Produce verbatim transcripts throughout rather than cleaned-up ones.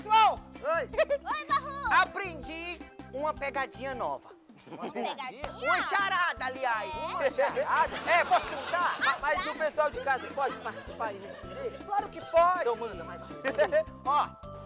pessoal! Oi! Oi, Barru! Aprendi uma pegadinha nova. Uma pegadinha? Uma charada, aliás. Uma charada? É, posso contar? Ma- Mas o pessoal de casa pode participar e responder? Claro que pode. Então manda, mais. Ó.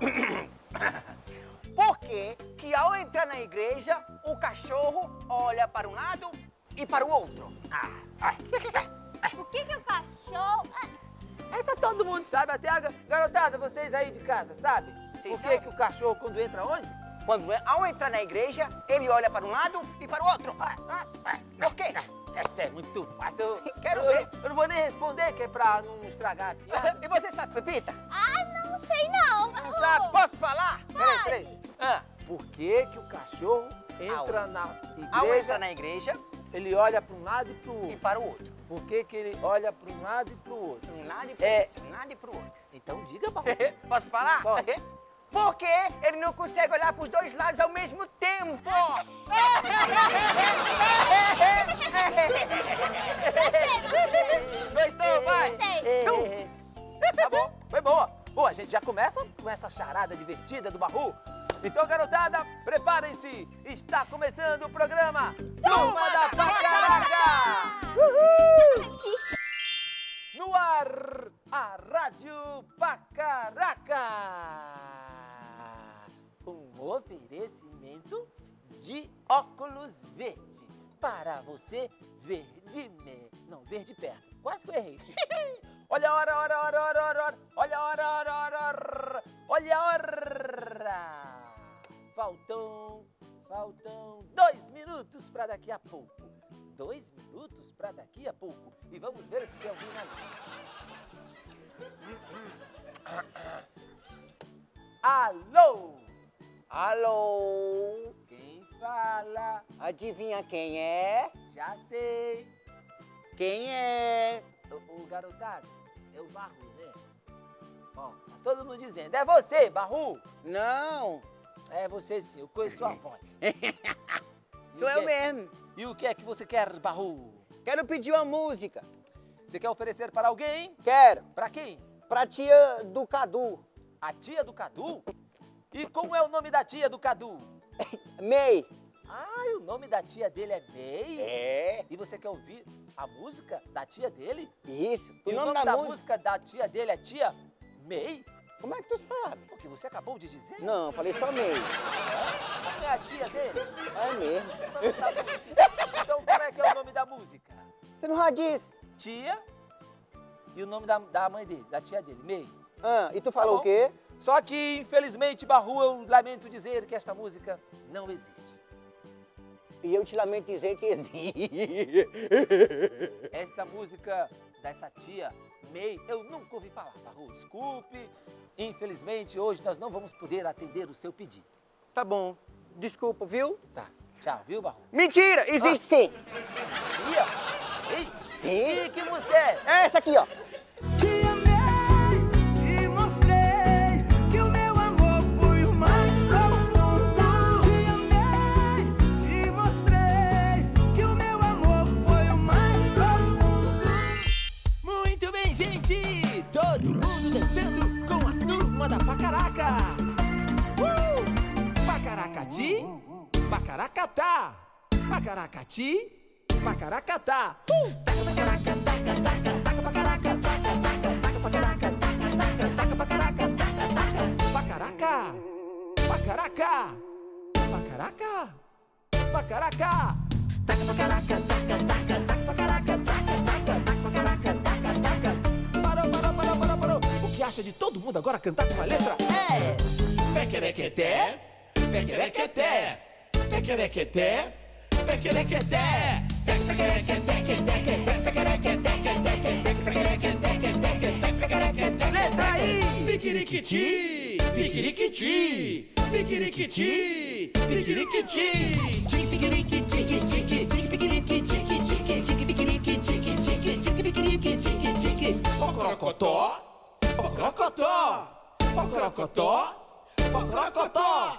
Por que que ao entrar na igreja, o cachorro olha para um lado e para o outro? Ah, ai. Por que que o cachorro... Ah, Essa todo mundo sabe, até a ga- garotada, vocês aí de casa, sabe? Vocês Por que sabem? que o cachorro, quando entra onde? Quando é- ao entrar na igreja, ele olha para um lado e para o outro. Ah, ah, ah. Por quê? Essa é muito fácil. Eu, Quero eu, ver. Eu não vou nem responder, que é pra não estragar a piada. E você sabe, Pepita? ah, não sei não, Barru. Não sabe? Posso falar? Peraí, peraí. Ah, Por que que o cachorro entra Ao- na ao igreja, entrar na igreja ele olha para um lado e para o e outro? para o outro. Por que que ele olha para um lado e para o outro? Um lado e para o É. outro. Um lado e para o outro. Então diga pra você. Posso falar? Pode. Porque ele não consegue olhar para os dois lados ao mesmo tempo. Gostou, vai? Gostei. Tá bom, foi boa. Bom, a gente já começa com essa charada divertida do Barru. Então, garotada, preparem-se. Está começando o programa Turma da Pacaraca! No ar, a Rádio Pacaraca. Um oferecimento de óculos verde. Para você ver de me... Não, ver de perto. Quase que eu errei. Olha a hora, hora, hora, hora, hora, hora. Olha a hora, hora, hora, hora. Olha a hora. Faltam, faltam dois minutos para daqui a pouco. Dois minutos para daqui a pouco. E vamos ver se tem alguém na linha. Alô? Alô? Quem fala? Adivinha quem é? Já sei. Quem é? O, o garotado é o Barru, né? Ó, tá todo mundo dizendo. É você, Barru? Não, É você sim, eu conheço sua voz. sou E o eu que- mesmo. E o que é que você quer, Barru? Quero pedir uma música. Você quer oferecer para alguém? Quero. Para quem? Pra tia do Cadu. A tia do Cadu? E como é o nome da tia do Cadu? May. Ah, e o nome da tia dele é May? É. E você quer ouvir a música da tia dele? Isso. E O nome da, música... música da tia dele é Tia May? Como é que tu sabe? O que você acabou de dizer? Não, falei só May. Não é a tia dele? É mesmo. Então, tá bom. Então como é que é o nome da música? Você não já disse? Tia e o nome da, da mãe dele, da tia dele, May. Ah, e tu falou bom. o quê? Só que, infelizmente, Barru, eu lamento dizer que essa música não existe. E eu te lamento dizer que existe. Esta música dessa tia May, eu nunca ouvi falar, Barru. Desculpe, infelizmente, hoje nós não vamos poder atender o seu pedido. Tá bom. Desculpa, viu? Tá, tchau, viu, Barru? Mentira! Existe sim. Tia? Ei, Sim. e que música é essa? É essa aqui, ó. Te amei, te mostrei que o meu amor foi o mais profundo. Te amei, te mostrei que o meu amor foi o mais profundo. Muito bem, gente! Todo mundo dançando com a turma da Pacaraca! Uh! Pacaracati, pacaracatá! Pacaracati, pacaracatá! Uh! Taca, pacaraca, taca, taca, taca, pacaraca, taca, taca, taca, pacaraca, taca, taca, taca, pacaraca, taca, taca, pacaraca! Pacaraca! Pacaraca! Pacaraca! Taca, pacaraca, taca, taca, taca, pacaraca, taca, taca, taca, pacaraca, taca, taca. Parou, parou, parou, parou, parou. O que acha de todo mundo agora cantar com uma letra é... Pequerequeté, pequerequeté, pequerequeté, pequerequeté, pequerequeté, pequerequeté. Letra I. Piquiriquiti, piquiriquiti, piquiriquiti, piquiriquiti. Tique, piquiriqui, tique, tique, tique, piquiriqui, tique, tique, tique, piquiriqui, tique, tique, tique, piquiriqui, tique, tique. Pocorocotó, pocorocotó, pocorocotó, pocorocotó.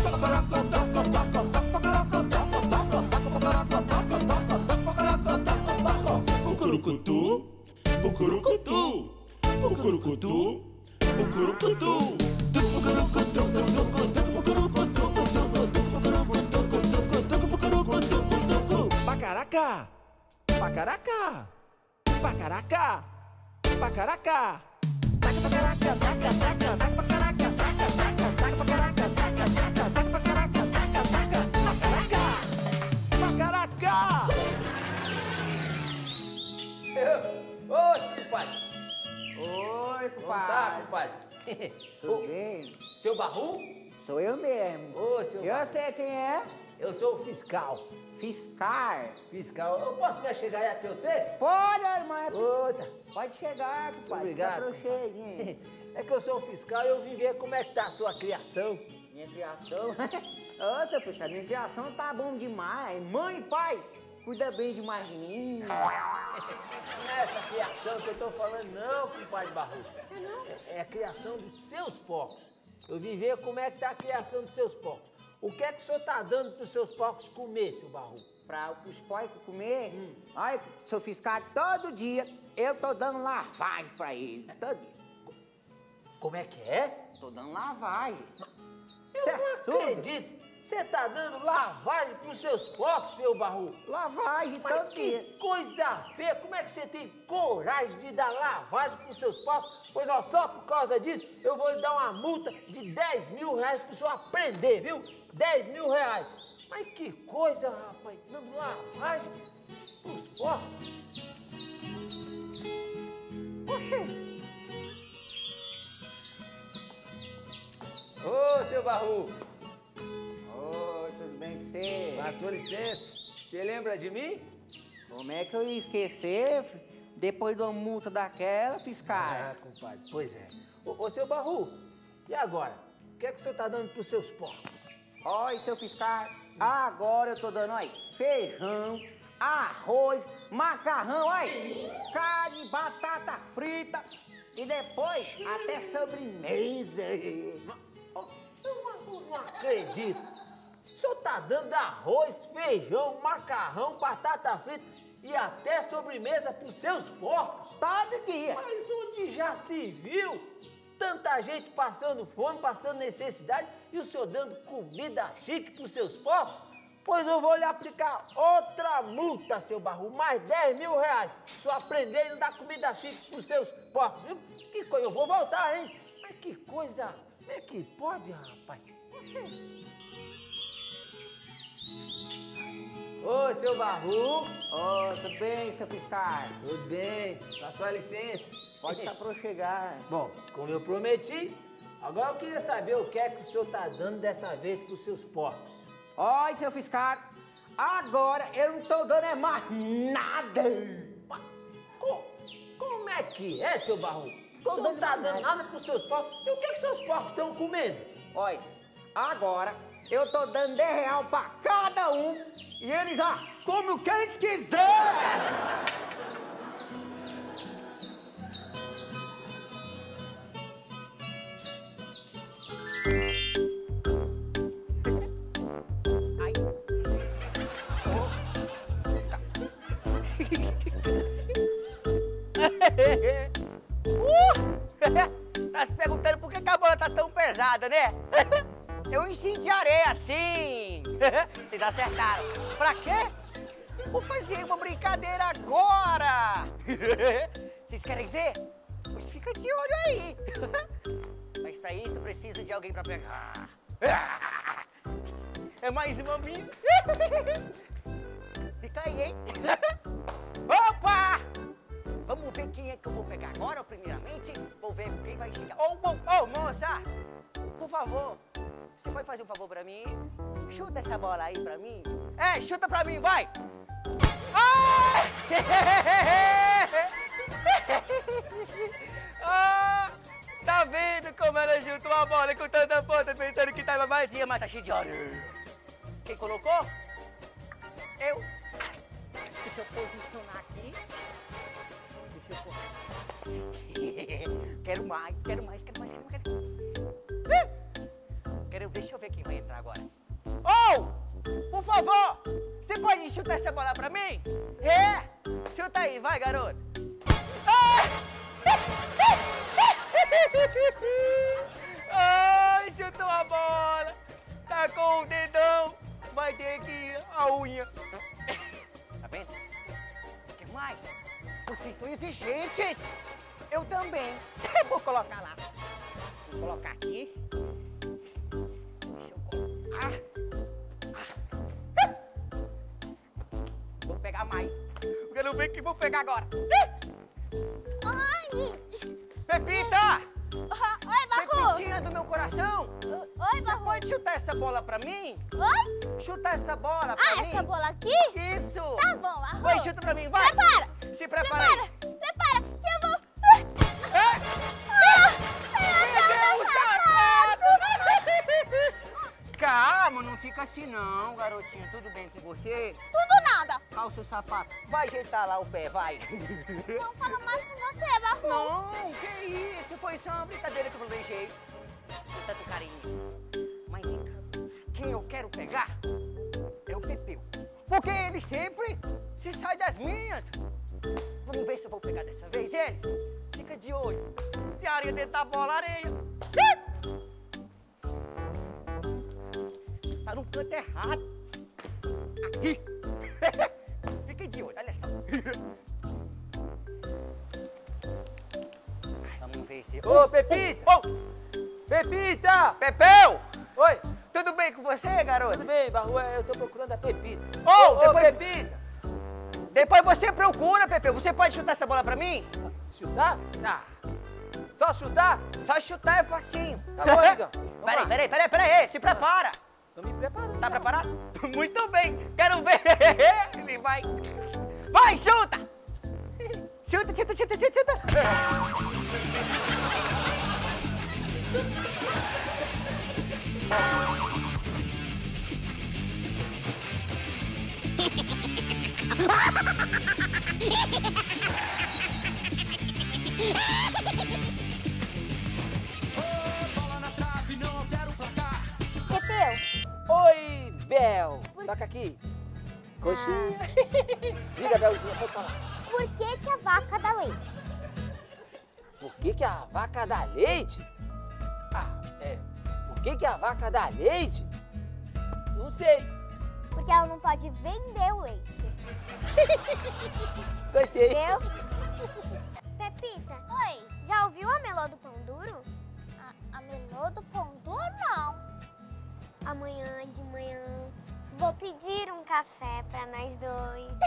Pucurucutu, pucurucutu, pucurucutu, pucurucutu, pucurucutu, pacaraca, pacaraca, pacaraca, pacaraca. Taca pacaraca, saca, saca, saca pacaraca, saca, saca, saca pacaraca, saca, saca, saca pacaraca, saca, saca, pacaraca, pacaraca. Ô, compadre. Oi, Como tá, compadre. compadre? Tudo Ô, bem? seu Barru? Sou eu mesmo. Ô, seu Eu Barru. sei quem é. Eu sou o fiscal. Fiscal. Fiscal. Eu posso me chegar aí até você? Pode, irmã. Outra. Pode chegar, compadre. Obrigado. Se aproxime. É que eu sou o fiscal e eu vim ver como é que tá a sua criação. Minha criação? Ô, seu fiscal, minha criação tá bom demais. Mãe e pai, cuida bem demais de mim. Não é essa criação que eu tô falando, não, compadre Barru. É, é a criação dos seus porcos. Eu vim ver como é que tá a criação dos seus porcos. O que é que o senhor tá dando pros seus porcos comer, seu Barru? Pra os porcos comer, olha, seu fiscal, todo dia eu tô dando lavagem pra eles. Todo dia. Como é que é? Tô dando lavagem. Eu Cê é não surdo? acredito. Você tá dando lavagem pros seus porcos, seu Barru? Lavagem Mas todo que dia. coisa feia! Como é que você tem coragem de dar lavagem pros seus porcos? Pois ó, só por causa disso, eu vou lhe dar uma multa de dez mil reais pro senhor aprender, viu? dez mil reais. Mas que coisa, rapaz, dando lavagem pros porcos. Oxê! Ô, seu Barru! Oi, tudo bem com você? Com a sua licença, você lembra de mim? Como é que eu ia esquecer, fi? Depois de uma multa daquela, fiscal? Ah, compadre, pois é. Ô, ô, seu Barru, e agora? O que é que o senhor tá dando pros seus porcos? Olha, seu fiscal, agora eu tô dando, olha, feijão, arroz, macarrão, olha, carne, batata frita e depois até sobremesa. Eu não, não acredito. O senhor tá dando arroz, feijão, macarrão, batata frita e até sobremesa pros seus porcos? Todo dia. Mas onde já se viu? Tanta gente passando fome, passando necessidade e o senhor dando comida chique pros seus porcos? Pois eu vou lhe aplicar outra multa, seu Barru, mais dez mil reais. Se eu aprender a não dar comida chique pros seus porcos, viu? Que coisa, eu vou voltar, hein? Mas que coisa, como é que pode, rapaz? Ô, seu Barru. Ô, tudo bem, seu fiscal? Tudo bem, com a sua licença. Pode estar para chegar. Bom, como eu prometi, agora eu queria saber o que é que o senhor está dando dessa vez para os seus porcos. Olha, seu fiscal, agora eu não tô dando é mais nada. Mas co- como é que é, seu Barru? O Tô senhor não dando está dando nada. nada para os seus porcos. E o que é que seus porcos estão comendo? Olha, agora eu tô dando dez real pra cada um e eles, ó, comem o que eles quiserem. Ai. Uh! Tá se perguntando por que que a bola tá tão pesada, né? Eu enchi de areia assim. Vocês acertaram. Pra quê? Vou fazer uma brincadeira agora. Vocês querem ver? Pois fica de olho aí. Mas pra isso precisa de alguém pra pegar. É mais uma minha. Fica aí, hein? Opa! Vamos ver quem é que eu vou pegar agora, primeiramente. Vou ver quem vai chegar. Ô, ô, ô, moça! Por favor, você pode fazer um favor pra mim? Chuta essa bola aí pra mim. É, chuta pra mim, vai! Ai! Ah, tá vendo como ela chuta uma bola com tanta ponta, pensando que tava vazia, mas tá cheio de óleo. Quem colocou? Eu. Ai, deixa eu posicionar aqui. Deixa eu pôr. Quero mais, quero mais, quero mais, quero mais. Quero... quero... Deixa eu ver quem vai entrar agora. Oh! Por favor! Você pode chutar essa bola pra mim? É! Chuta aí, vai, garoto! Ai! Ai, chutou a bola! Tá com o dedão! Vai ter que ir a unha! Tá vendo? exigentes. Eu também. Vou colocar lá. Vou colocar aqui. Deixa eu colocar. Ah. Vou pegar mais. Porque eu não sei o que vou pegar agora. Ai! Pepita! Ah, oi, Barro! Pepitinha do meu coração! Oi, Você Barro! pode chutar essa bola pra mim? Oi? Chuta essa bola pra Ah, mim. essa bola aqui? Isso! Tá bom, Barro! Vai, chuta pra mim, vai! Prepara! Se prepara Prepara! aí! Prepara! Que eu vou... É? Ah, Senhor, Meu sapato! Calma, não fica assim não, garotinho. Tudo bem com você? tudo nada! Calça o sapato. Vai ajeitar lá o pé, vai. Não falo mais com você, Barro! Não, que isso? Foi só uma brincadeira que eu não deixei. Com tanto carinho. Mas então, quem eu quero pegar é o Pepeu. Porque ele sempre se sai das minhas. Vamos ver se eu vou pegar dessa vez ele. Fica de olho. Tem areia dentro da bola, areia. Tá no canto errado. Aqui. Fica de olho, olha só. Vamos ver se... Ô, Pepita! Ô, Pepita! Pepeu! Oi, Tudo bem com você, garoto? tudo bem, Barro? Eu tô procurando a Pepita. Ô, Ô, depois- Pepita! Depois você procura, Pepeu. Você pode chutar essa bola pra mim? Chutar? Ah, só chutar? Só chutar é facinho. Tá bom, amigão. Vamos Peraí, lá. peraí, peraí, peraí. Se prepara. Tô me preparando. Tá preparado? Muito bem. Quero ver. Ele vai. Vai, chuta! Chuta, chuta, chuta, chuta, chuta. Bola na trave, não altera o placar. Pepeu, Oi, Bel. Toca aqui. Coxinha. Diga, Belzinha, pode falar. por que que a vaca dá leite? Por que, que a vaca dá leite? Ah, é. Por que, que a vaca dá leite? Não sei. Porque ela não pode vender o leite. Gostei. Entendeu? Pepita. Oi. Já ouviu a melô do pão duro? A, a melô do pão duro, não. Amanhã de manhã vou pedir um café pra nós dois.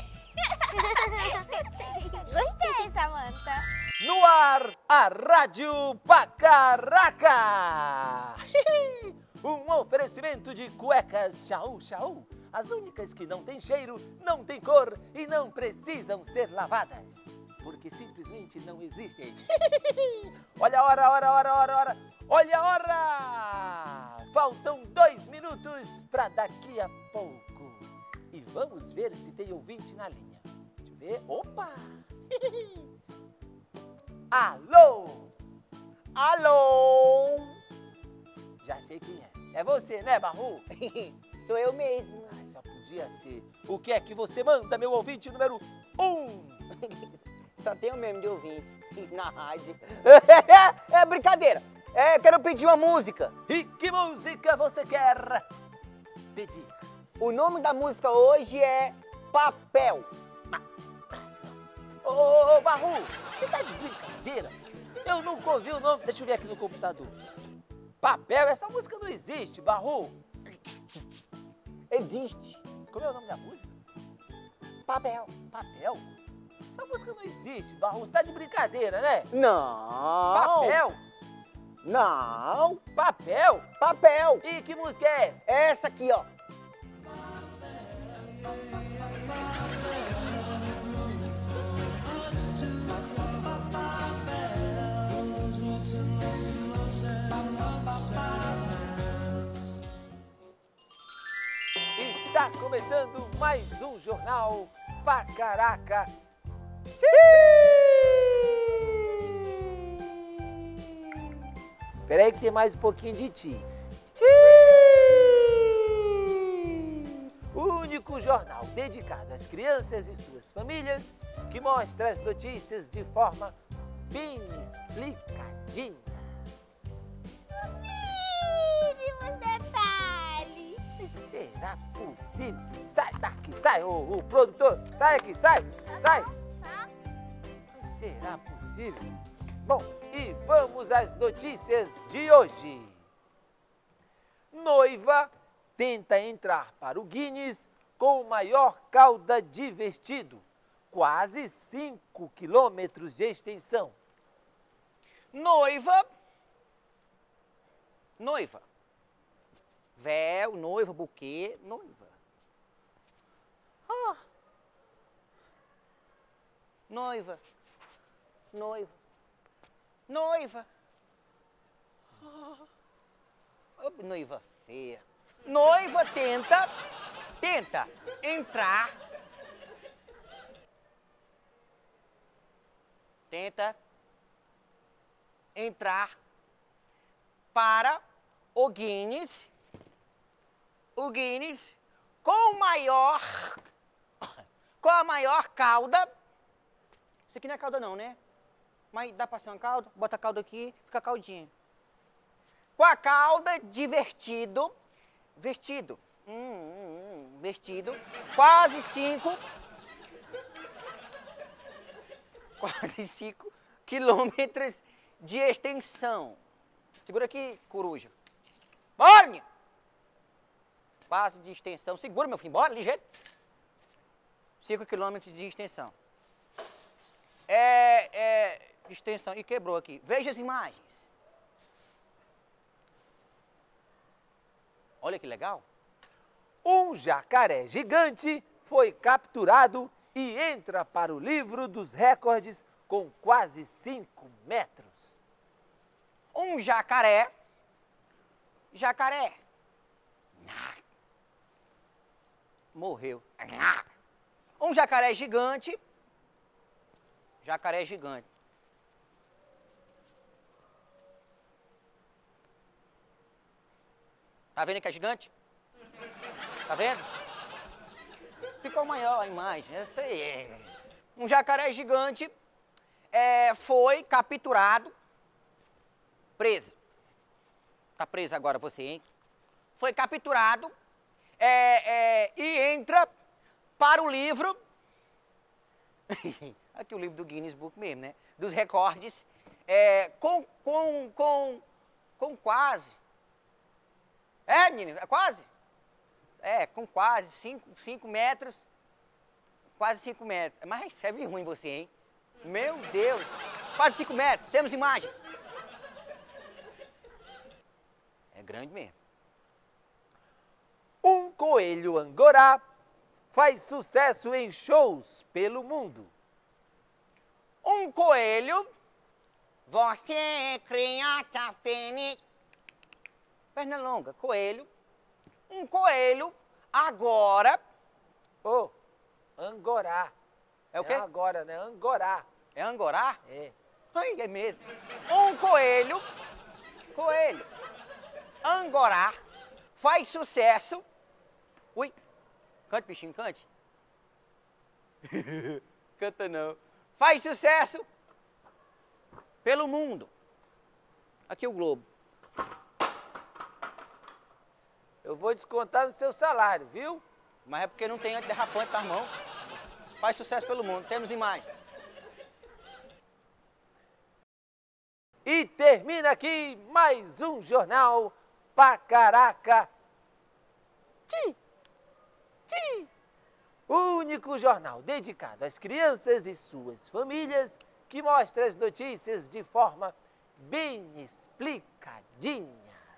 Gostei, Samanta. No ar, a Rádio Pacaraca! Um oferecimento de cuecas Chau Chau. As únicas que não têm cheiro, não têm cor e não precisam ser lavadas. Porque simplesmente não existem. Olha a hora, hora, hora, hora, hora. Olha a hora! Faltam dois minutos para daqui a pouco. E vamos ver se tem ouvinte na linha. Deixa eu ver. Opa! Alô? Alô? Já sei quem é. É você, né, Barru? Sou eu mesmo. Ai, só podia ser. O que é que você manda, meu ouvinte número um? Só tenho mesmo de ouvinte na rádio. É brincadeira. É, quero pedir uma música. E que música você quer pedir? O nome da música hoje é Papel. Ô, ô, ô, Barru, você tá de brincadeira? Eu nunca ouvi o nome. Deixa eu ver aqui no computador. Papel, essa música não existe, Barru. Existe. Como é o nome da música? Papel. Papel? Essa música não existe, Barru. Você tá de brincadeira, né? Não. Papel? Não. Papel? Papel. E que música é essa? Essa aqui, ó. Está começando mais um Jornal Pacaraca. Peraí que tem mais um pouquinho de ti. O único jornal dedicado às crianças e suas famílias que mostra as notícias de forma bem explicadinha. Mínimos detalhes. Será possível? Sai daqui, sai, ô, ô produtor, sai aqui, sai, sai. Tá? será possível? Bom, e vamos às notícias de hoje. Noiva tenta entrar para o Guinness com maior cauda de vestido, quase cinco quilômetros de extensão. Noiva. Noiva. Véu, noiva, buquê, noiva. Ah. Noiva. Noiva. Noiva. Ah. Oh, noiva feia. Noiva tenta, tenta entrar. Tenta entrar para o Guinness. O Guinness com o maior, com a maior cauda. Isso aqui não é cauda não, né? Mas dá pra ser uma cauda? Bota a cauda aqui, fica caldinha. Com a cauda de vertido, vertido, hum, hum, hum, vertido, quase cinco, quase cinco quilômetros de extensão. Segura aqui, coruja. Bora, menino! Quase de extensão. Segura, meu filho, bora, ligeiro. cinco quilômetros de extensão. É, é, extensão, e quebrou aqui. Veja as imagens. Olha que legal. Um jacaré gigante foi capturado e entra para o livro dos recordes com quase cinco metros. Um jacaré, jacaré, morreu. Um jacaré gigante, jacaré gigante. Tá vendo que é gigante? Tá vendo? Ficou maior a imagem. Um jacaré gigante é, foi capturado, preso. Tá preso agora você, hein? Foi capturado é, é, e entra para o livro... Aqui o livro do Guinness Book mesmo, né? Dos recordes, é, com, com, com, com quase... É, menino, é quase? É, com quase cinco metros, quase cinco metros. Mas é ruim você, hein? Meu Deus, quase cinco metros, temos imagens. É grande mesmo. Um coelho angorá faz sucesso em shows pelo mundo. Um coelho, você é criança fênix. Perna longa, coelho. Um coelho agora... Ô, oh, angorá. É o quê? É agora, né? Angorá. É angorá? É. Ai, é mesmo. Um coelho, coelho, angorá, faz sucesso. Ui, cante, bichinho, cante. Canta não. Faz sucesso pelo mundo. Aqui o Globo. Eu vou descontar no seu salário, viu? Mas é porque não tem antiderrapante nas mãos. Faz sucesso pelo mundo. Temos imagem. E termina aqui mais um jornal Pacaraca Ti. Ti. O único jornal dedicado às crianças e suas famílias que mostra as notícias de forma bem explicadinhas.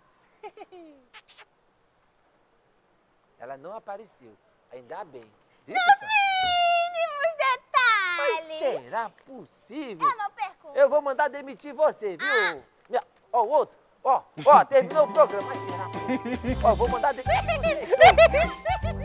Ela não apareceu, ainda bem. Viu, pessoal? Mínimos detalhes. Mas será possível? Eu não perco. Eu vou mandar demitir você, viu? Ah. Ó, o outro. Ó, ó, terminou o programa. Mas será possível? Ó, vou mandar demitir você.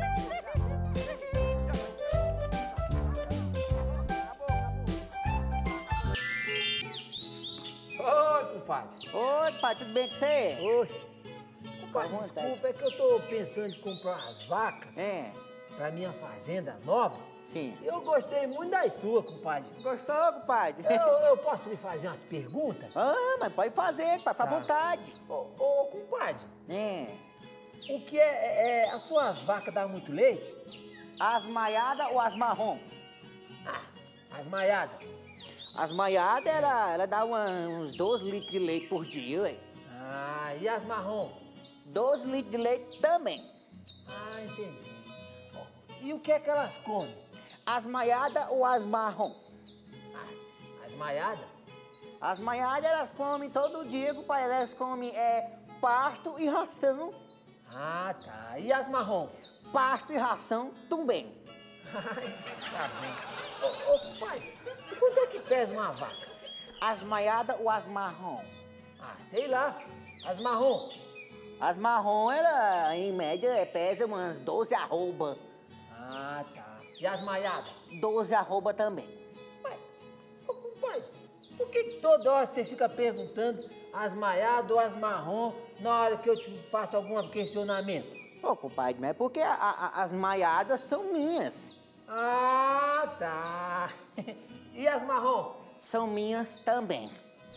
Oi, compadre. Oi, pai, tudo bem com você? Oi. Compadre, desculpa, é que eu tô pensando em comprar umas vacas É, pra minha fazenda nova. sim. Eu gostei muito das suas, compadre. Gostou, compadre? Eu, eu posso lhe fazer umas perguntas? Ah, mas pode fazer, pai, fica à Tá. vontade. Ô, ô, compadre, É. o que é, é, é- as suas vacas dão muito leite? As maiadas ou as marrom? Ah, as maiadas. As maiadas, ela, ela dá uma, uns doze litros de leite por dia, ué. Ah, e as marrom? doze litros de leite também. Ah, entendi. E o que é que elas comem? As maiadas ou as marrom? Ah, as maiadas? As maiadas, elas comem todo dia, pai. Elas comem é, pasto e ração. Ah, tá. E as marrom? Pasto e ração também. Ai, tá bem. Ô, ô, pai, e quanto é que pesa uma vaca? As maiadas ou as marrom? Ah, sei lá. As marrom? As marrom, ela, em média, é, pesa umas doze arroba. Ah, tá. E as maiadas? doze arroba também. Pai, ô, pai, por que que toda hora você fica perguntando as maiadas ou as marrom na hora que eu te faço algum questionamento? Ô, compadre, mas é porque a, a, as maiadas são minhas. Ah, tá. E as marrom? São minhas também.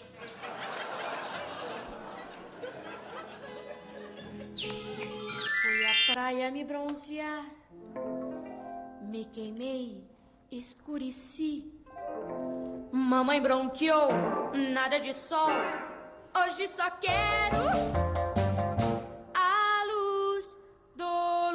Fui à praia me bronzear, me queimei, escureci. Mamãe bronqueou, nada de sol. Hoje só quero a luz do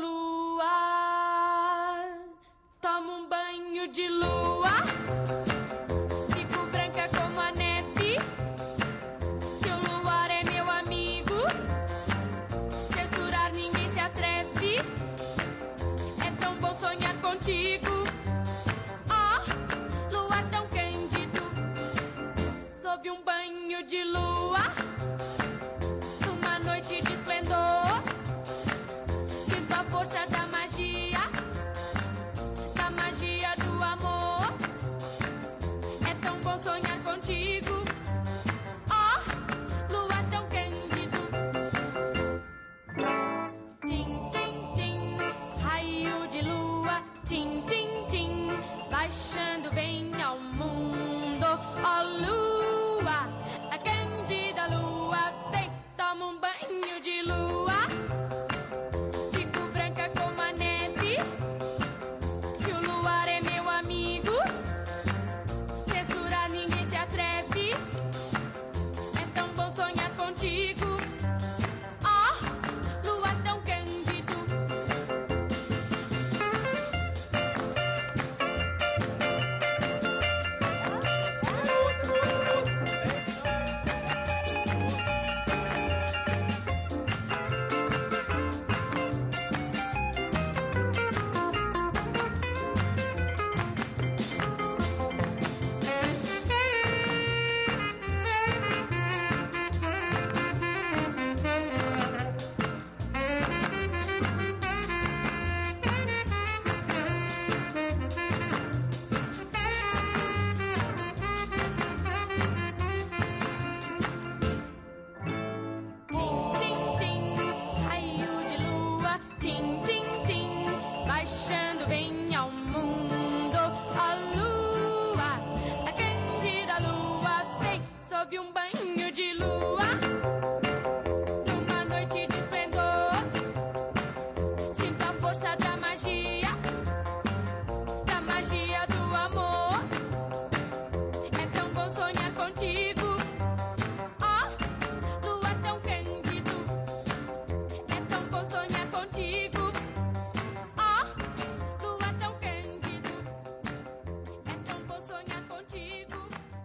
luar. Tomo um banho de lua, fico branca como a neve. Se o luar é meu amigo, censurar ninguém se atreve. É tão bom sonhar contigo. Oh, lua tão cândido, sob um banho de lua, numa noite de esplendor. Sinto a força da magia, da magia do amor. É tão bom sonhar contigo. Oh, lua tão cândido. Tim, tim, tim, raio de lua. Tim, tim, tim, baixando vem ao mundo. Ó lua, a cândida lua, vem, toma um banho de lua. Fico branca como a neve. Se o luar é meu amigo, censurar ninguém se atreve. É tão bom sonhar contigo. Oh, lua tão cândido. Tim, tim, tim, raio de lua. Tim, tim, tim, baixando vem ao mundo. Ó lua, a cândida lua, vem sob um banho de lua, numa noite de esplendor. Sinto a força da magia, da magia do amor. É tão bom sonhar contigo. Oh, lua tão cândido, é tão bom sonhar contigo. Oh, lua tão cândido, é tão bom sonhar contigo.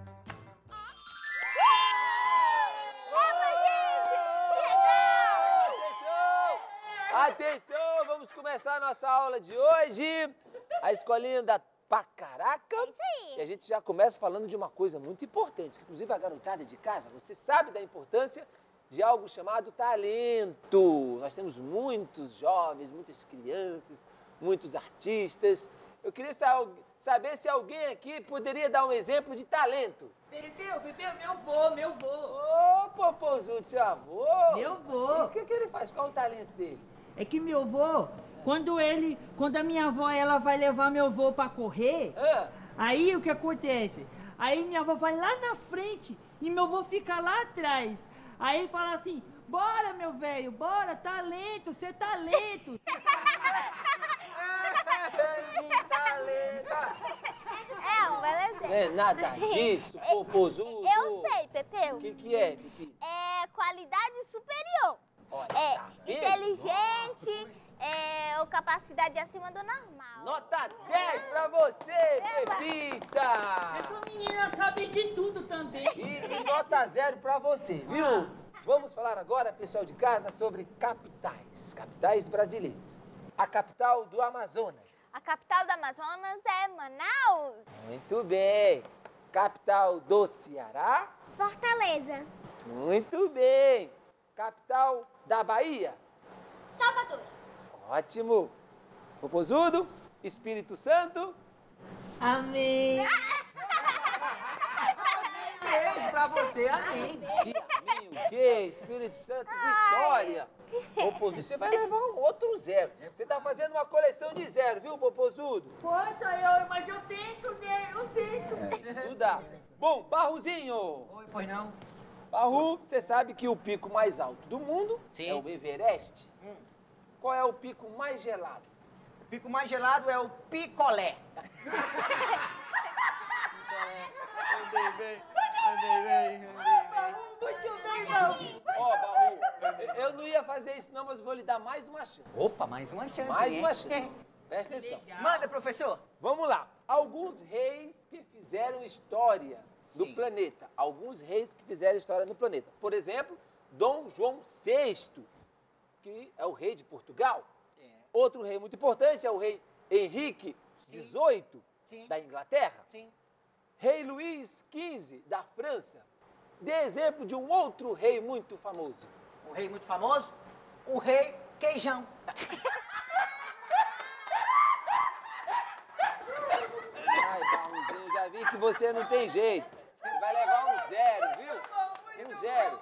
Atenção, vamos começar a nossa aula de hoje. A escolinha da Pacaraca. Isso aí. E a gente já começa falando de uma coisa muito importante, que inclusive a garotada de casa, você sabe da importância de algo chamado talento. Nós temos muitos jovens, muitas crianças, muitos artistas. Eu queria sa- saber se alguém aqui poderia dar um exemplo de talento. Bebeu, bebeu, meu vô, meu vô. Ô, Popozudo, seu avô. Meu E vô. o que, que ele faz? Qual o talento dele? É que meu vô, quando ele, quando a minha avó, ela vai levar meu vô pra correr, Ah, aí o que acontece? Aí minha avó vai lá na frente e meu vô fica lá atrás. Aí fala assim, bora meu velho, bora, talento, cê talento. que talento! É, um beleza. Não é nada disso, popozudo. Eu sei, Pepeu. O que que é, Pipi? É qualidade superior. Olha, É tá vendo? inteligente, é ou capacidade acima do normal. Nota dez pra você, Pepita! Essa menina sabe de tudo também. E nota zero pra você, viu? Vamos falar agora, pessoal de casa, sobre capitais. Capitais brasileiras. A capital do Amazonas. A capital do Amazonas é Manaus. Muito bem. Capital do Ceará. Fortaleza. Muito bem. Capital da Bahia. Salvador. Ótimo. Popozudo, Espírito Santo. Amém. Beijo pra você, amém. Que amém, o quê? Espírito Santo, vitória. Popozudo, você vai levar um outro zero. Você tá fazendo uma coleção de zero, viu, Popozudo? Poxa, eu, mas eu tento, né? Eu tento. Tem que estudar. Bom, Barrozinho. Oi, pois não? Barro, você sabe que o pico mais alto do mundo Sim. é o Everest. Hum. Qual é o pico mais gelado? O pico mais gelado é o picolé. Andei bem, andei bem, andei bem. Muito bem, não. Ó, Barro, eu- eu não ia fazer isso não, mas vou lhe dar mais uma chance. Opa, mais uma chance. Mais hein? uma chance. Presta atenção. Manda, professor. Vamos lá. Alguns reis que fizeram história do Sim. planeta. Alguns reis que fizeram história no planeta. Por exemplo, Dom João sexto, que é o rei de Portugal. É. Outro rei muito importante é o rei Henrique dezoito, Sim. da Inglaterra. Sim. Rei Luís quinze, da França. Dê exemplo de um outro rei muito famoso. O rei muito famoso, o rei Queijão. Ai, Barrozinho, já vi que você não tem jeito. Você vai levar um zero, viu? Um zero.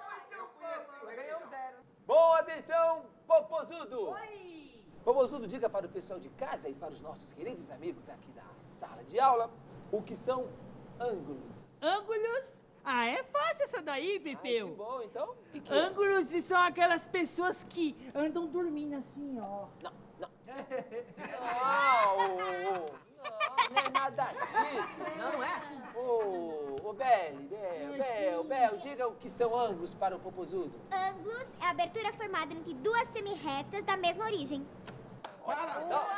Boa atenção, Popozudo. Oi. Popozudo, diga para o pessoal de casa e para os nossos queridos amigos aqui da sala de aula o que são ângulos. Ângulos? Ah, é fácil essa daí, Ai, que Pepeu. bom, então. O que, que é? Ângulos são aquelas pessoas que andam dormindo assim, ó. Não, não. Não, ô, ô, não, não é nada disso. Não, não é? Ô, ô, Beli, Bel, Bel, Bel, diga o que são ângulos para o Popozudo. Ângulos é a abertura formada entre duas semirretas da mesma origem. Olha só. Uau!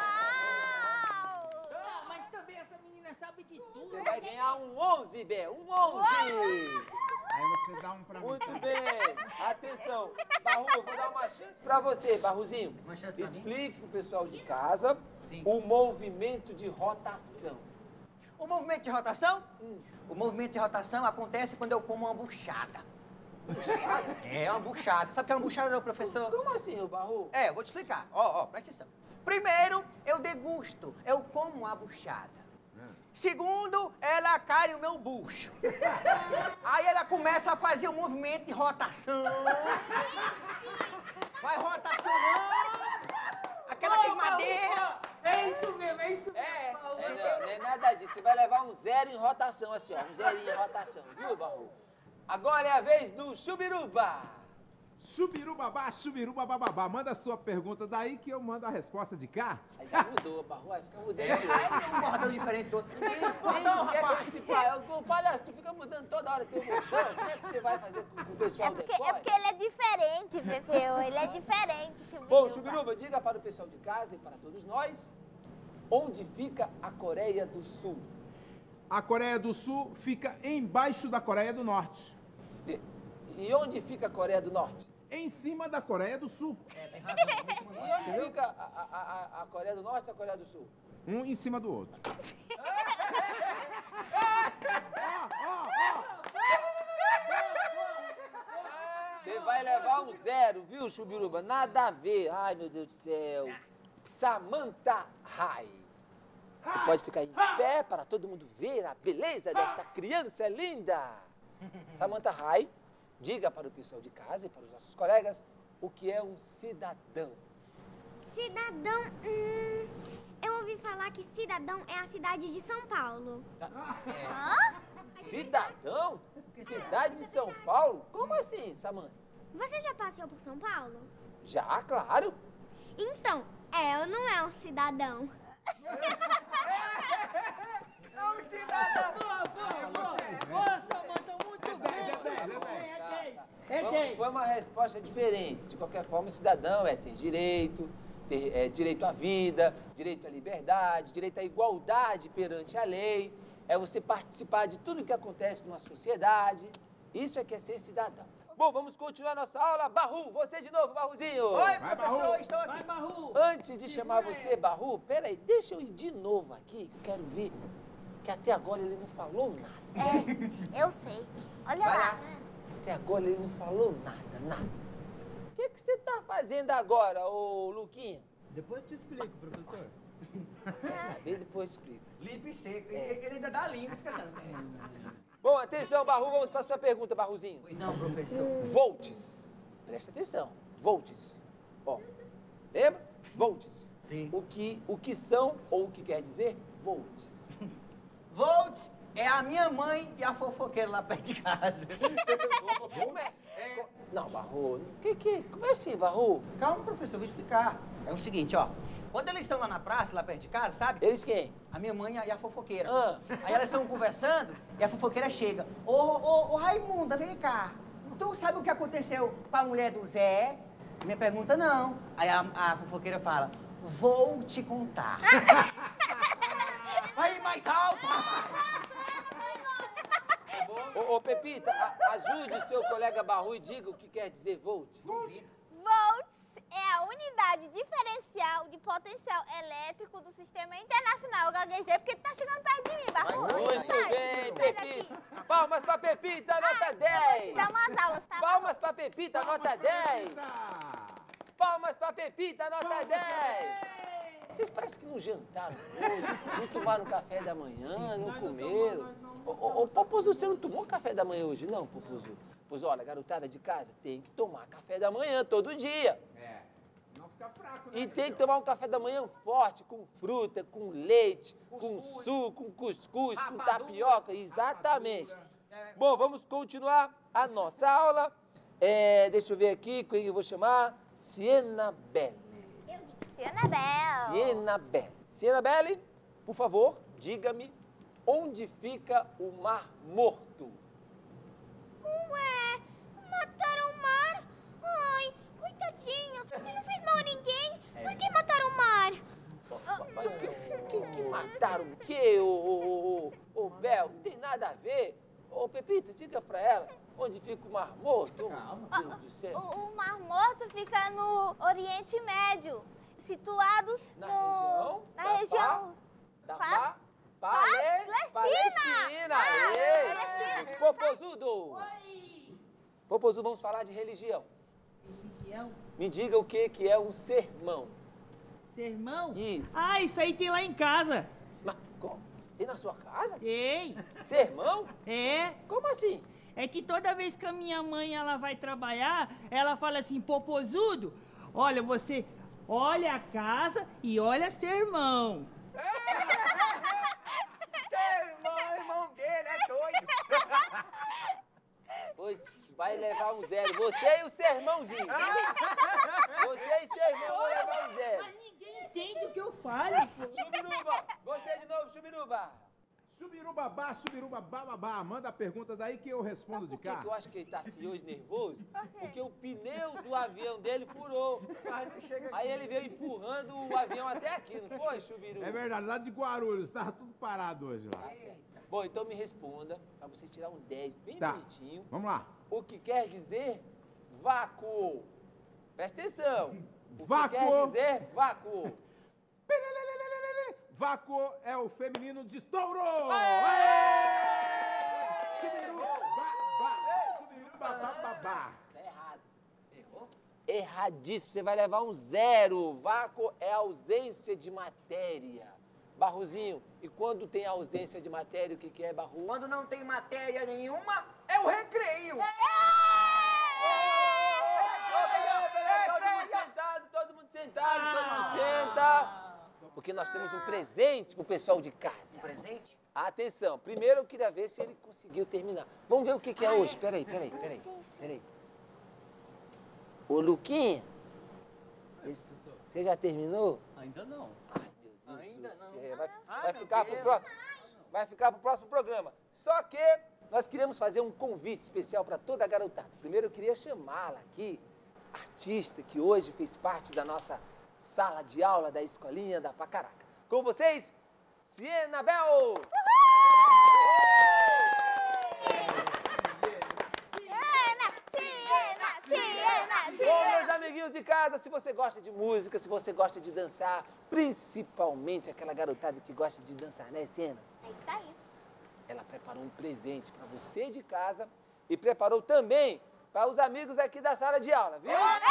Ah, mas também essa menina sabe de tudo. Você vai ganhar um onze, Bel, um onze. Aí você dá um pra mim. Muito bem. Atenção. Barru, eu vou dar uma chance pra você, Barruzinho. Uma chance pra mim? Explique pro pessoal de casa Sim. o movimento de rotação. O movimento de rotação? Hum. O movimento de rotação acontece quando eu como uma buchada. Buchada? É, uma buchada. Sabe o que é uma buchada, professor? Como assim, o Barru? É, eu vou te explicar. Ó, ó, presta atenção. Primeiro, eu degusto. Eu como a buchada. Segundo, ela cai no meu bucho. Aí ela começa a fazer um movimento de rotação. Vai rotacionando. Aquela queimadeira. É isso mesmo, é isso mesmo. É, é, não, não é nada disso. Você vai levar um zero em rotação, assim, ó. Um zerinho em rotação, viu, Barru? Agora é a vez do Chubiruba. Chubirubabá, chubirubababá. Manda a sua pergunta daí que eu mando a resposta de cá. Aí já mudou, Barru. Vai ficar mudando. Aí é um bordão diferente todo. Bordão, quer participar? Ô, palhaço, tu fica mudando toda hora teu bordão. Como é que você vai fazer com, com o pessoal É porque, depois? é porque ele é diferente, Pepeu. Ele é diferente, Chubiruba. Bom, Chubiruba, diga para o pessoal de casa e para todos nós, onde fica a Coreia do Sul? A Coreia do Sul fica embaixo da Coreia do Norte. De- E onde fica a Coreia do Norte? Em cima da Coreia do Sul. É, tem razão. Vamos em cima do E onde fica a, a- a- a Coreia do Norte e a Coreia do Sul? Um em cima do outro. Você vai levar um zero, viu, Chubiruba? Nada a ver. Ai, meu Deus do céu. Samantha Rai. Você pode ficar em pé para todo mundo ver a beleza desta criança linda. Samantha Rai, diga para o pessoal de casa e para os nossos colegas o que é um cidadão. Cidadão. Hum, eu ouvi falar que Cidadão é a cidade de São Paulo. Cidadão? Cidade de São Paulo? Como assim, Samantha? Você já passeou por São Paulo? Já, claro. Então, é ou não é um cidadão? Não, cidadão. Boa, boa, boa. Boa, Samanta, muito bem. É dez, é dez. É dez. É Foi, dez. foi uma resposta diferente. De qualquer forma, o cidadão é ter direito, ter é, direito à vida, direito à liberdade, direito à igualdade perante a lei. É você participar de tudo que acontece numa sociedade. Isso é que é ser cidadão. Bom, vamos continuar nossa aula. Barru, você de novo, Barruzinho. Oi, Vai, professor, Barru. estou Vai, aqui. Barru. Antes de chamar você, Barru, peraí, deixa eu ir de novo aqui, que eu quero ver que até agora ele não falou nada. É, eu sei. Olha Vai lá. lá. Até agora ele não falou nada, nada. O que, que você tá fazendo agora, ô Luquinha? Depois te explico, professor. Quer saber? Depois eu explico. Limpo e seco. Ele ele ainda dá língua, fica assim. Bom, atenção, Barru, vamos para a sua pergunta, Barruzinho. Não, professor. Volts. Presta atenção. Volts. Ó, lembra? Volts. Sim. O que, o que são ou o que quer dizer volts? Volts é a minha mãe e a fofoqueira lá perto de casa. Como é? Não, Barru, que, que, como é assim, Barru? Calma, professor, eu vou explicar. É o seguinte, ó. Quando eles estão lá na praça, lá perto de casa, sabe? Eles quem? A minha mãe e a fofoqueira. Ah. Aí elas estão conversando e a fofoqueira chega. Ô, ô, ô, Raimunda, vem cá. Tu sabe o que aconteceu com a mulher do Zé? Minha pergunta, não. Aí a, a fofoqueira fala, vou te contar. Aí, mais alto, rapaz. Ô, ô Pepita, a- ajude o seu colega Barru e diga o que quer dizer volts. Volts é a unidade diferencial de potencial elétrico do Sistema Internacional. Eu gaguejei porque tu tá chegando perto de mim, Barru. Muito Sai, bem, sai daqui. Pepita. Palmas pra Pepita, nota Ai, dez. Dá umas aulas, tá? Palmas pra Pepita, nota dez. Tá. Palmas pra Pepita, nota dez. Vocês parecem que não jantaram hoje, não tomaram café da manhã, não comeram. Ô, ô, ô, Popozu, você não tomou café da manhã hoje, não, Popozu? Pois olha, garotada de casa tem que tomar café da manhã todo dia. É. Não fica fraco, né? E tem que tomar um café da manhã forte, com fruta, com leite, com suco, com cuscuz, com rapadura. tapioca. Exatamente. Bom, vamos continuar a nossa aula. É, deixa eu ver aqui, quem eu vou chamar? Siena Belli. Cianabel. Siena Belli. Siena Belli, por favor, diga-me onde fica o Mar Morto. Ué, mataram o mar? Ai, coitadinho. Ele não fez mal a ninguém. Por que mataram o mar? Mas o que, o que, o que mataram o quê, ô, ô, ô, ô, ô, Bel? Não tem nada a ver. Ô, Pepita, diga pra ela onde fica o Mar Morto. Calma. Meu Deus do céu. O, o Mar Morto fica no Oriente Médio, situado Na no, região na da região Da Pas- pa, Pale- Palestina. Palestina. Ah, Aê. Palestina. Popozudo. Oi. Popozudo, vamos falar de religião. Religião. Me diga o que, que é um sermão. Sermão? Isso. Ah, isso aí tem lá em casa. Mas, como? Tem na sua casa? Tem. Sermão? É. Como assim? É que toda vez que a minha mãe ela vai trabalhar, ela fala assim, Popozudo, olha, você olha a casa e olha sermão. Seu irmão, irmão dele, é doido. Pois vai levar um zero. Você e o sermãozinho. Você e seu irmão vão levar um zero. Mas ninguém entende o que eu falo, pô. Chubiruba, você de novo, Chubiruba. Subirubabá, subirubabá, babá. Manda a pergunta daí que eu respondo Sabe de por que, cá. que eu acho que ele tá assim hoje nervoso? Porque o pneu do avião dele furou. Aí ele veio empurrando o avião até aqui, não foi, Chubiru? É verdade, lá de Guarulhos, tava tudo parado hoje lá. Tá certo. Bom, então me responda, pra você tirar um dez bem Tá. bonitinho. Vamos lá. O que quer dizer vácuo? Presta atenção. O Vácuo. que quer dizer vácuo? Pelelelelelele. Vácuo é o feminino de touro! Subirubabá, subirubabá. Tá errado. Errou? Erradíssimo. Você vai levar um zero. Vácuo é ausência de matéria. Barruzinho, e quando tem ausência de matéria, o que, que é, Barru? Quando não tem matéria nenhuma, é o recreio. Todo mundo sentado, todo mundo sentado, todo mundo senta. Porque nós temos um presente pro pessoal de casa. Presente? Atenção, primeiro eu queria ver se ele conseguiu terminar. Vamos ver o que, que é hoje. Peraí, peraí, peraí, peraí. Ô, Luquinha, esse- você já terminou? Ainda não. Ai, meu Deus Ainda do não. céu. Vai, Ai, vai meu ficar pro Deus. próximo. vai ficar pro próximo programa. Só que nós queremos fazer um convite especial para toda a garotada. Primeiro eu queria chamá-la aqui, artista que hoje fez parte da nossa sala de aula da Escolinha da Pacaraca. Com vocês, Siena Bel! Bom, meus amiguinhos de casa, se você gosta de música, se você gosta de dançar, principalmente aquela garotada que gosta de dançar, né, Siena? É isso aí. Ela preparou um presente para você de casa e preparou também para os amigos aqui da sala de aula, viu? Eba!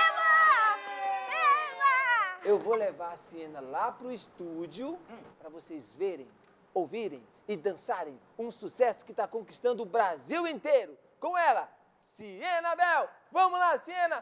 Eba! Eu vou levar a Siena lá pro estúdio para vocês verem, ouvirem e dançarem um sucesso que está conquistando o Brasil inteiro. Com ela, Siena Bel! Vamos lá, Siena!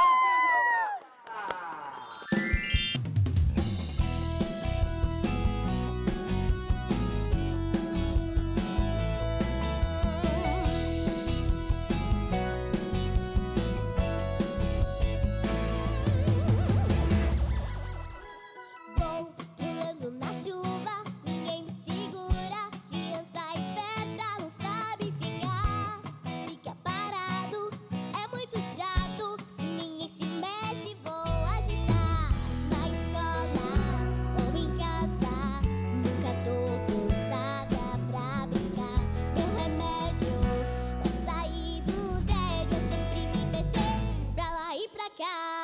Vou pulando na chuva, ninguém me segura. Criança esperta não sabe ficar. Fica parado, é muito chato. Se ninguém se mexe, vou agitar. Na escola ou em casa, nunca tô cansada pra brincar. Meu remédio pra sair do tédio é sempre me mexer pra lá e pra cá.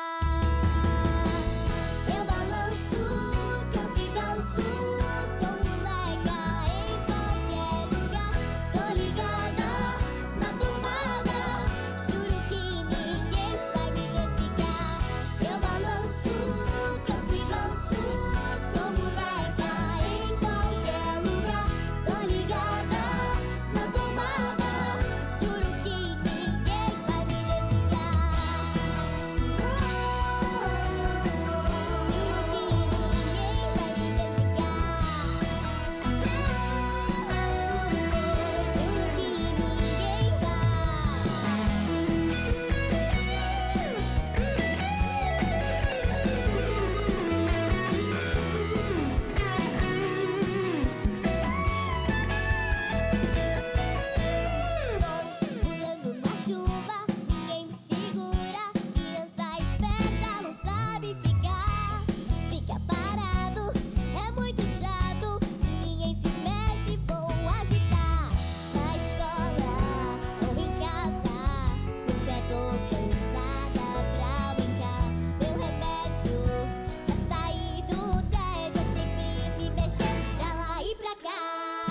Eu balanço, canto e danço, sou moleca em qualquer lugar. Tô ligada na tomada, juro que ninguém vai me desligar. Eu balanço, canto e danço, sou moleca em qualquer lugar. Tô ligada na tomada, juro que ninguém vai me desligar. Juro que ninguém vai me desligar. Juro que ninguém Vou pulando na chuva, ninguém me segura. Criança esperta não sabe ficar. Fica parado, é muito chato. Se ninguém se mexe, vou agitar. Na escola ou em casa, nunca tô cansada pra brincar. Meu remédio pra sair do tédio é sempre me mexer pra lá e pra cá.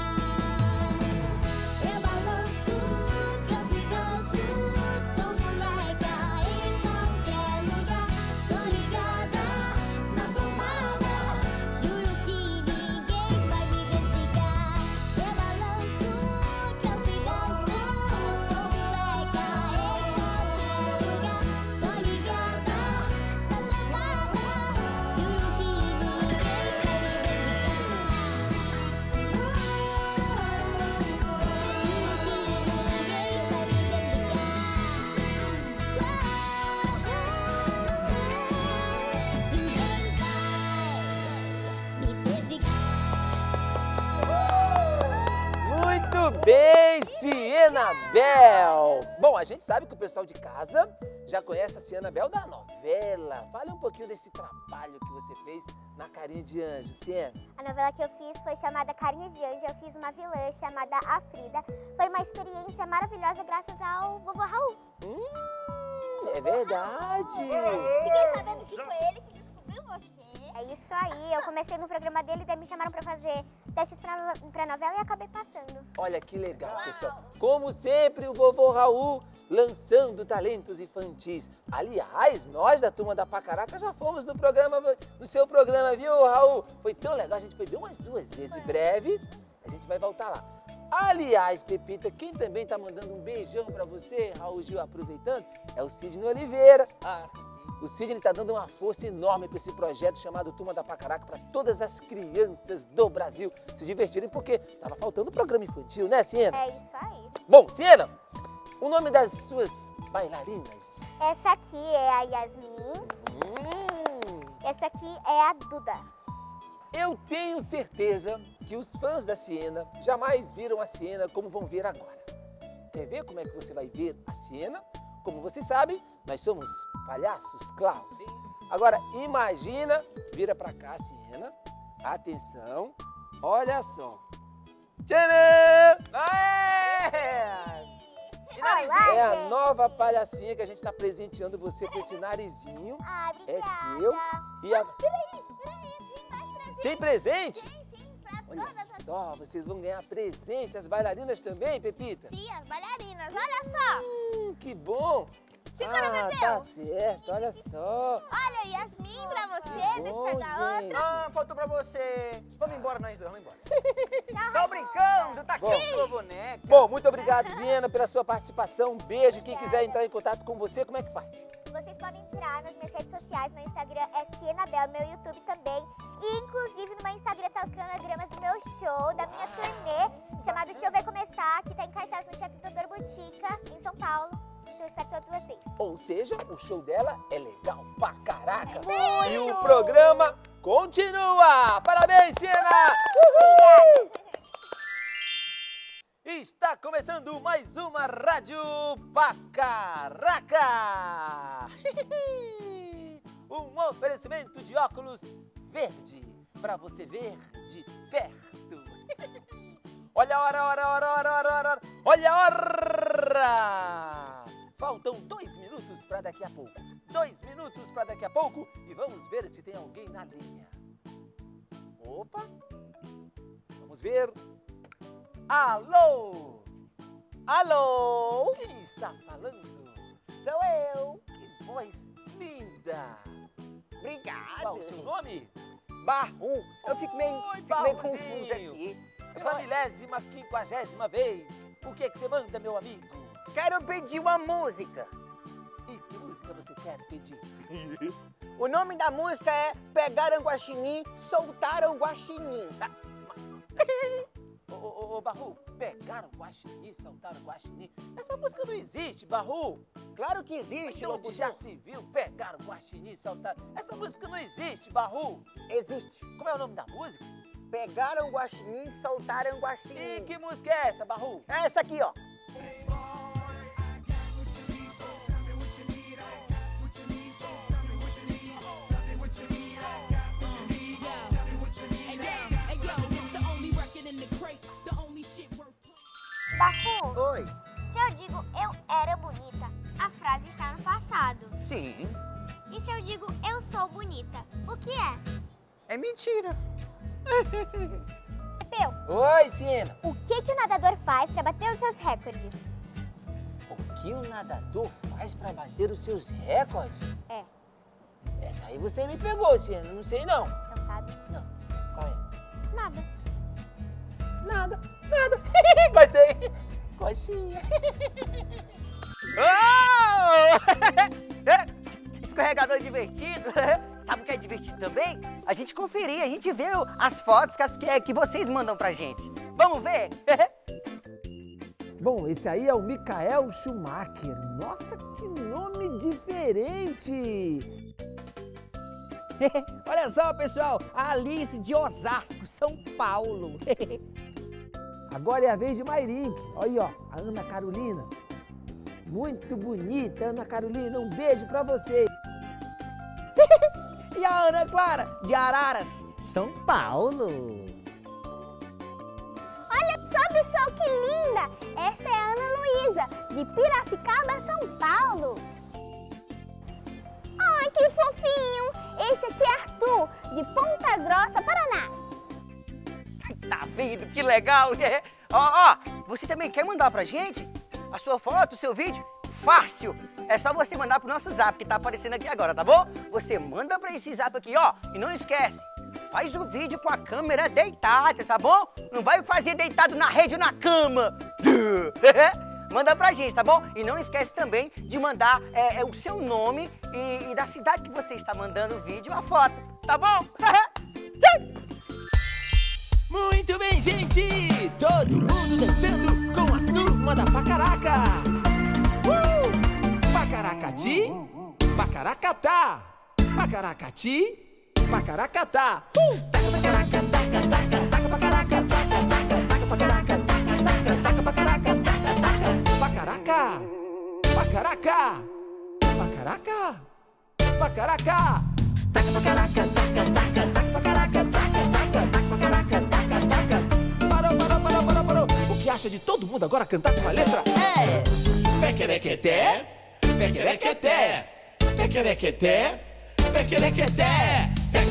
Eu balanço, canto e danço, sou moleca em qualquer lugar. Tô ligada na tomada, juro que ninguém vai me desligar. Eu balanço, canto e danço, sou moleca em qualquer lugar. Tô ligada na tomada, juro que ninguém vai me Muito bem, Siena Bel! Bom, a gente sabe que o pessoal de casa já conhece a Siena Bel da novela. Fale um pouquinho desse trabalho que você fez na Carinha de Anjo, Siena. A novela que eu fiz foi chamada Carinha de Anjo. Eu fiz uma vilã chamada Afrida. Foi uma experiência maravilhosa graças ao vovô Raul. Hum, é verdade! Fiquei sabendo que foi ele que descobriu você. É isso aí. Eu comecei no programa dele, daí me chamaram pra fazer testes pra, pra novela e acabei passando. Olha que legal, pessoal. Como sempre, o vovô Raul lançando talentos infantis. Aliás, nós da Turma da Pacaraca já fomos no programa, no seu programa, viu, Raul? Foi tão legal, a gente foi bem umas duas vezes. Em breve, a gente vai voltar lá. Aliás, Pepita, quem também tá mandando um beijão pra você, Raul Gil, aproveitando, é o Sidney Oliveira. Ah, O Sidney tá dando uma força enorme para esse projeto chamado Turma da Pacaraca, para todas as crianças do Brasil se divertirem, porque tava faltando programa infantil, né, Siena? É isso aí. Bom, Siena, o nome das suas bailarinas? Essa aqui é a Yasmin. Hum, Essa aqui é a Duda. Eu tenho certeza que os fãs da Siena jamais viram a Siena como vão ver agora. Quer ver como é que você vai ver a Siena? Como vocês sabem, nós somos palhaços clowns. Agora, imagina, vira pra cá, Siena. Atenção, olha só. Tcharam! Aê! Olá, É a gente. nova palhacinha que a gente está presenteando você com esse narizinho. Ah, É obrigada. seu. E a... Peraí, peraí, tem mais presente. Tem presente? Tem sim, pra Olha todas as... só, vocês vão ganhar presente. As bailarinas também, Pepita? Sim, as bailarinas, olha só. Hum, que bom. Segura, ah, Bebel. tá certo, olha só. Olha, Yasmin, pra você, deixa eu bom, pegar gente. outra. Ah, faltou pra você. Vamos embora nós dois, vamos embora. Tchau, Tô brincando, tá aqui Bom. a sua boneca. Bom, muito obrigado, Siena, pela sua participação. Um beijo. Quem quiser entrar em contato com você, como é que faz? Vocês podem entrar nas minhas redes sociais, meu Instagram é Sienabel, meu YouTube também. E inclusive no meu Instagram tá os cronogramas do meu show, da minha turnê, chamado Show Vai Começar, que tá em cartaz no Teatro Doutor Botica, em São Paulo. Então eu espero todos vocês. Ou seja, o show dela é legal pra caraca. Muito! E o programa continua. Parabéns, Siena! Está começando mais uma Rádio Pacaraca! Um oferecimento de óculos verde, para você ver de perto. Olha a hora, hora, hora, hora, hora, hora, olha a hora! Faltam dois minutos para daqui a pouco. Dois minutos para daqui a pouco e vamos ver se tem alguém na linha. Opa! Vamos ver. Alô? Alô? Quem está falando? Sou eu. Que voz linda! Obrigado. Qual o seu nome? Barrum. Eu fico meio, Oi, fico meio Barrozinho. confuso aqui. Pela milésima, quinquagésima vez. O que é que você manda, meu amigo? Quero pedir uma música. E que música você quer pedir? O nome da música é Pegaram Guaxinim, Soltaram Guaxinim. Ô, ô, ô, Barru, pegaram o guaxinim, soltaram o guaxinim. Essa música não existe, Barru. Claro que existe, Onde locutor. já se viu, pegaram o guaxinim, soltaram. Essa música não existe, Barru. Existe. Como é o nome da música? Pegaram Guaxinim, Soltaram E Guaxinim. que música é essa, Barru? É essa aqui, ó. Bafu, Oi. se eu digo eu era bonita, a frase está no passado. Sim. E se eu digo eu sou bonita, o que é? É mentira. Pepeu, Oi, Siena. o que, que o nadador faz para bater os seus recordes? O que o nadador faz pra bater os seus recordes? É, Essa aí você me pegou, Siena. Não sei, não. não sabe? Não. Qual é? Nada. Nada, nada. Gostei. Coxinha. Oh! Escorregador divertido. Sabe o que é divertido também? A gente conferir, a gente vê as fotos que, as- que, que vocês mandam pra gente. Vamos ver? Bom, esse aí é o Michael Schumacher. Nossa, que nome diferente! Olha só, pessoal, a Alice de Osasco, São Paulo. Agora é a vez de Mairink. Olha aí, ó, a Ana Carolina. Muito bonita, Ana Carolina. Um beijo pra você. E a Ana Clara, de Araras, São Paulo. Olha só, pessoal, que linda! Esta é a Ana Luísa, de Piracicaba, São Paulo. Ai, que fofinho! Esse aqui é Arthur, de Ponta Grossa, Paraná. Tá vendo? Que legal! Ó, ó, você também quer mandar pra gente a sua foto, o seu vídeo? Fácil! É só você mandar pro nosso zap que tá aparecendo aqui agora, tá bom? Você manda pra esse zap aqui, ó, e não esquece, faz o vídeo com a câmera deitada, tá bom? Não vai fazer deitado na rede ou na cama. Manda pra gente, tá bom? E não esquece também de mandar é, é, o seu nome e, e da cidade que você está mandando o vídeo, a foto, tá bom? Muito bem, gente! Todo mundo dançando com a turma da Pacaraca! Uh! Pacaracati, pacaracatá, pacaracati, pacaracatá. Uh! Taca, pacaraca, taca, taca, taca, pacaraca, taca, taca, taca, pacaraca, taca, taca, taca, pacaraca, taca, taca, pacaraca, pacaraca, pacaraca, pacaraca, taca, pacaraca, taca, taca, taca, pacaraca, taca, taca, taca, pacaraca, taca, taca. Parou, parou, parou, parou, parou. O que acha de todo mundo agora cantar com uma letra? É pequerequeté, pequerequeté, pequerequeté, pequerequeté,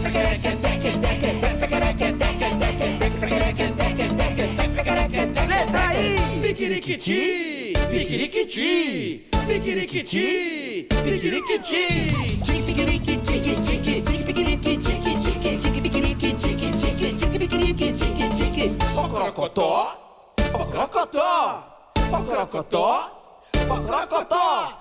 pequerequeté. Letra I. Piquiriquiti, piquiriquiti, piquiriquiti, piquiriquiti. Tique, piquiriqui, tique, tique, tique, piquiriqui, tique, tique, tique, piquiriqui, tique, tique, tique, piquiriqui, tique, tique. Pocorocotó, pocorocotó, pocorocotó, pocorocotó.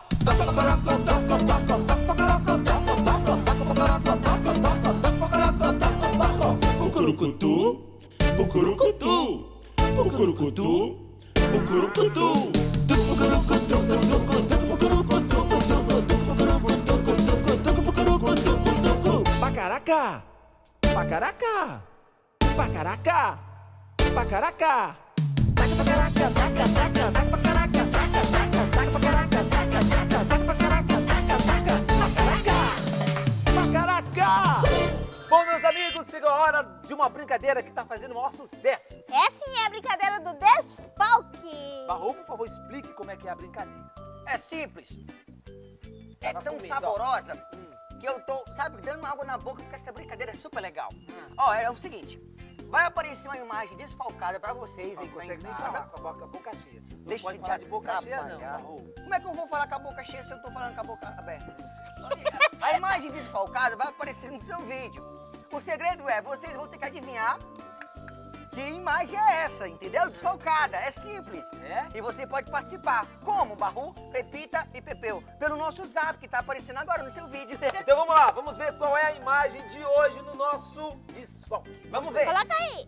Pucurucutu, pucurucutu, pucurucutu, pucurucutu, pacaraca, pacaraca, pacaraca, pacaraca, taca pacaraca, saca, saca, saca pacaraca, saca, saca, saca pacaraca, saca, saca, saca pacaraca, saca, saca, pacaraca, pacaraca. Bom, meus amigos, chegou a hora de uma brincadeira que tá fazendo o maior sucesso. É sim, é a brincadeira do desfalque. Barro, por favor, explique como é que é a brincadeira. É simples. É Tava tão comendo, ó. saborosa que eu tô, sabe, dando água na boca porque essa brincadeira é super legal. Ó, é o seguinte. Vai aparecer uma imagem desfalcada pra vocês Não aí. consegue nem em falar casa. com a boca, boca cheia. Não Deixa pode eu falar te de boca cheia, não, atrapalhar. Barro. Como é que eu vou falar com a boca cheia se eu tô falando com a boca aberta? A imagem desfalcada vai aparecer no seu vídeo. O segredo é, vocês vão ter que adivinhar que imagem é essa, entendeu? Desfalcada, é simples. É? E você pode participar. Como, Barru, Pepita e Pepeu? Pelo nosso zap, que tá aparecendo agora no seu vídeo. Então vamos lá, vamos ver qual é a imagem de hoje no nosso desfalque. Vamos ver. Coloca aí.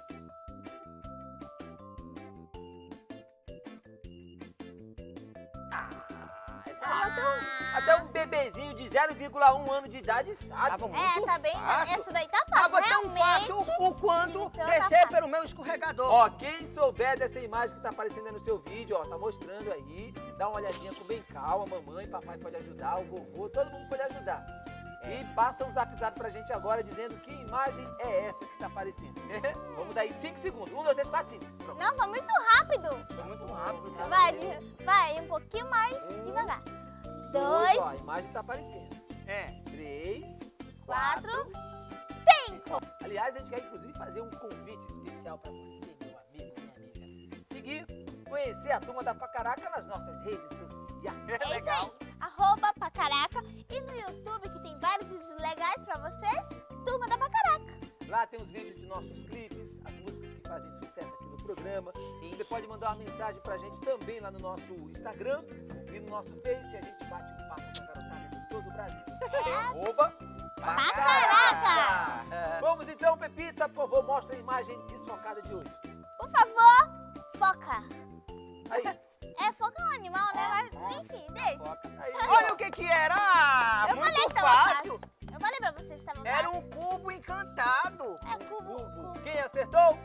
Essa aí até um, até um bebezinho de zero vírgula um ano de idade sabe. Tava É, muito tá bem. fácil. Essa daí tá fácil. Tava tão Realmente. fácil o quanto então tá descer fácil. pelo meu escorregador. Ó, quem souber dessa imagem que tá aparecendo aí no seu vídeo, ó, tá mostrando aí, dá uma olhadinha com bem calma, mamãe, papai pode ajudar, o vovô, todo mundo pode ajudar. E passa um zap zap pra gente agora dizendo que imagem é essa que está aparecendo. Vamos dar aí cinco segundos. Um, dois, três, quatro, cinco. Pronto. Não, foi muito rápido. Foi muito rápido. Você Vai, de- vai um pouquinho mais Um, devagar. Dois, Dois, ó, a imagem tá aparecendo. É. Três, quatro, quatro. cinco. Aliás, a gente quer inclusive fazer um convite especial pra você, meu amigo, minha amiga. Seguir, conhecer a Turma da Pacaraca nas nossas redes sociais. É isso aí. Arroba Pacaraca. E no YouTube, que tem vários vídeos legais pra vocês, Turma da Pacaraca. Lá tem os vídeos de nossos clipes, as músicas que fazem sucesso aqui no programa. Você pode mandar uma mensagem pra gente também lá no nosso Instagram e no nosso Face. E a gente bate um papo com a garotada de todo o Brasil. Arroba Pacaraca. Vamos então, Pepita, por favor, mostra a imagem desfocada de hoje. Por favor, foca. Aí. É, foca é um animal, né? Mas, enfim, deixa. Aí, Olha ó. o que que era! Ah, Eu muito falei que tava fácil. fácil. Eu falei pra vocês que tava Era fácil. um cubo encantado. É cubo, Cubo. cubo. Quem acertou?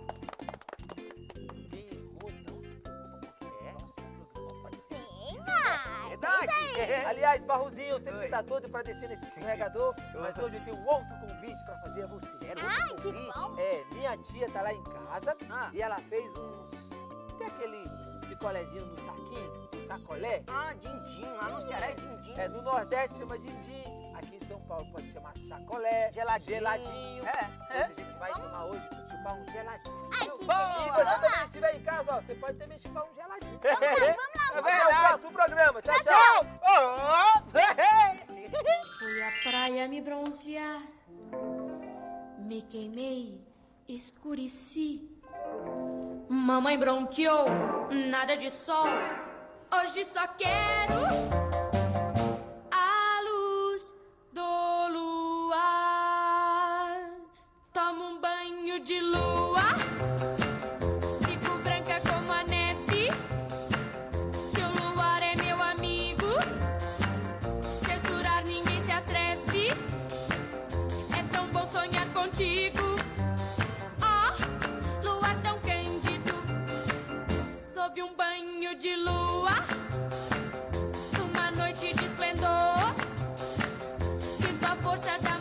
Quem errou, não se preocupa, porque é nosso programa pode ser. Sim, mas. Verdade. Aliás, Barrozinho, eu sei que você tá doido pra descer nesse escorregador, mas hoje eu tenho um outro convite pra fazer a você. Ai, que bom. É, minha tia tá lá em casa Ah. e ela fez uns... Tem aquele picolézinho no saquinho, no sacolé? Ah, din-din. Lá no Ceará é din-din. É, no Nordeste chama din-din, aqui em São Paulo pode chamar chacolé, Geladinho. geladinho. É, Esse é. a gente vai tomar hoje, chupar um geladinho. Ai, que E delícia. se você Vamos também lá. estiver em casa, ó, você pode também chupar um geladinho. É Até o verdade. próximo programa. Tchau, tchau. Oh, Fui à praia me bronzear, me queimei, escureci. Mamãe bronqueou, nada de sol. Hoje só quero a luz do luar. Tomo um banho de lua, fico branca como a neve. Se o luar é meu amigo, censurar ninguém se atreve. É tão contigo. Oh, lua tão cândido, sob um banho de lua, numa noite de esplendor, sinto a força da